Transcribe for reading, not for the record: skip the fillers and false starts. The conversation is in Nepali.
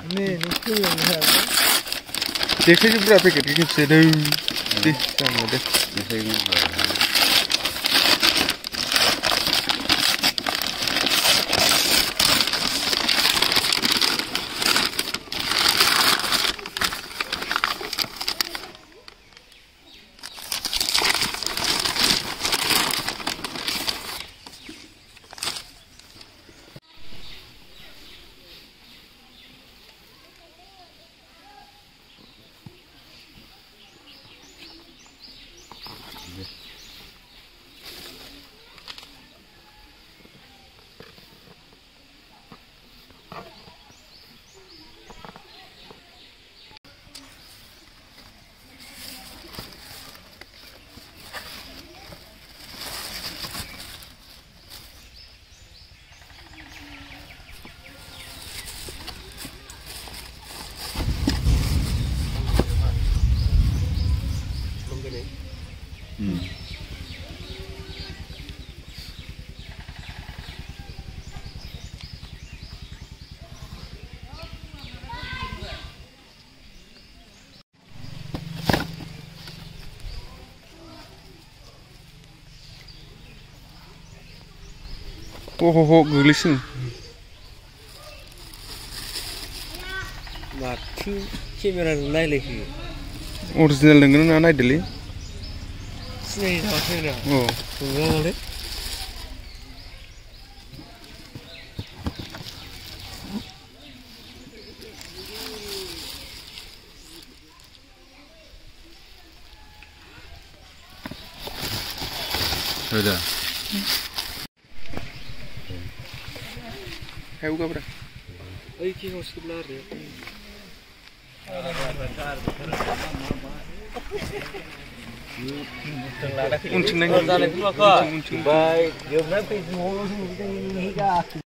देखायजोब ब्रा पेकेट खेबसे दे जामला दे Oh, googlising. Mati kamera nai lagi. Original dengan mana idli? Sini dah kamera. Oh, enggak boleh. Sudah. Hai uga bra. Ay ki hospital re. Untung nang. Baik, dia nak pergi